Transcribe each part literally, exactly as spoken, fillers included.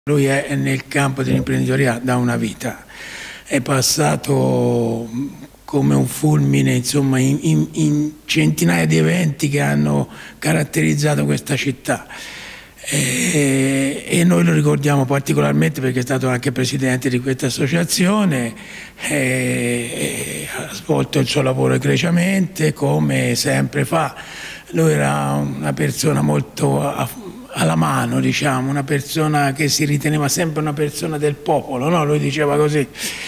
Lui è nel campo dell'imprenditoria da una vita, è passato come un fulmine insomma, in, in, in centinaia di eventi che hanno caratterizzato questa città e, e noi lo ricordiamo particolarmente perché è stato anche presidente di questa associazione e, e ha svolto il suo lavoro egregiamente come sempre fa. Lui era una persona molto alla mano, diciamo, una persona che si riteneva sempre una persona del popolo, no? Lui diceva così,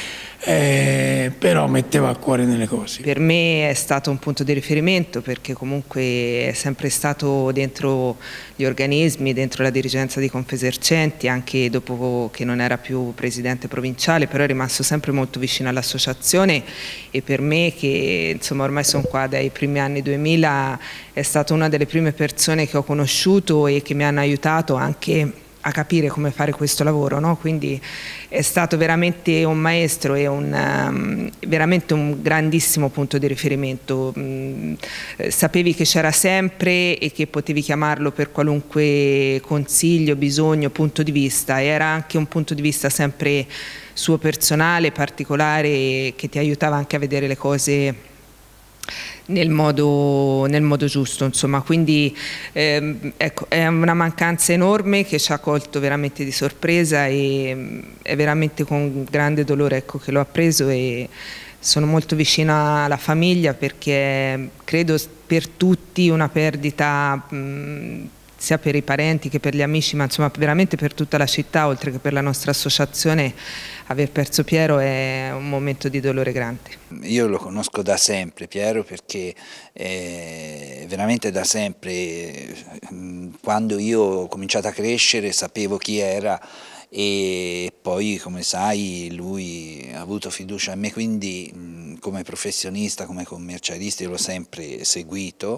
eh, però metteva a cuore nelle cose. Per me è stato un punto di riferimento perché comunque è sempre stato dentro gli organismi, dentro la dirigenza di Confesercenti, anche dopo che non era più presidente provinciale, però è rimasto sempre molto vicino all'associazione e per me che insomma ormai sono qua dai primi anni duemila è stata una delle prime persone che ho conosciuto e che mi hanno aiutato anche a capire come fare questo lavoro, no? Quindi è stato veramente un maestro e un, um, veramente un grandissimo punto di riferimento. Mm, eh, sapevi che c'era sempre e che potevi chiamarlo per qualunque consiglio, bisogno, punto di vista. Era anche un punto di vista sempre suo personale, particolare, che ti aiutava anche a vedere le cose nel modo, nel modo giusto, insomma, quindi ehm, ecco, è una mancanza enorme che ci ha colto veramente di sorpresa e è veramente con grande dolore, ecco, che l'ho appreso e sono molto vicina alla famiglia perché credo per tutti una perdita mh, sia per i parenti che per gli amici, ma insomma veramente per tutta la città, oltre che per la nostra associazione, aver perso Piero è un momento di dolore grande. Io lo conosco da sempre Piero perché eh, veramente da sempre, quando io ho cominciato a crescere sapevo chi era e poi come sai lui ha avuto fiducia in me, quindi come professionista, come commercialista io l'ho sempre seguito.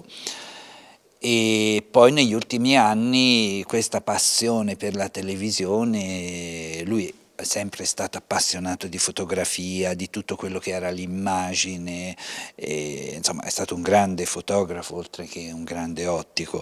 E poi negli ultimi anni questa passione per la televisione, lui è sempre stato appassionato di fotografia, di tutto quello che era l'immagine, insomma è stato un grande fotografo oltre che un grande ottico.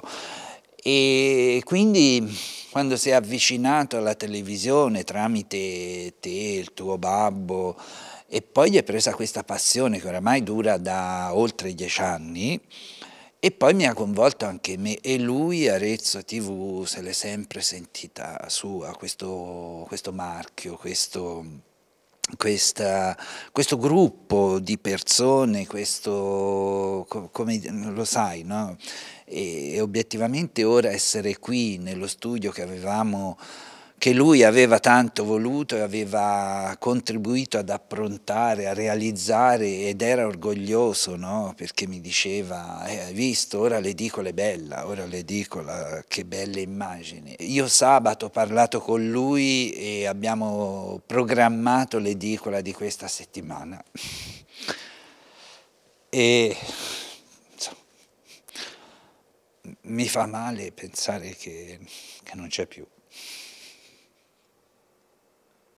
E quindi quando si è avvicinato alla televisione tramite te, il tuo babbo, e poi gli è presa questa passione che oramai dura da oltre dieci anni, e poi mi ha coinvolto anche me e lui Arezzo tivù se l'è sempre sentita sua, questo, questo marchio, questo, questa, questo gruppo di persone, questo, come lo sai, no? E, e obiettivamente ora essere qui nello studio che avevamo, che lui aveva tanto voluto e aveva contribuito ad approntare, a realizzare ed era orgoglioso, no? Perché mi diceva, eh, hai visto, ora l'edicola è bella, ora l'edicola, che belle immagini. Io sabato ho parlato con lui e abbiamo programmato l'edicola di questa settimana. E insomma, mi fa male pensare che, che non c'è più.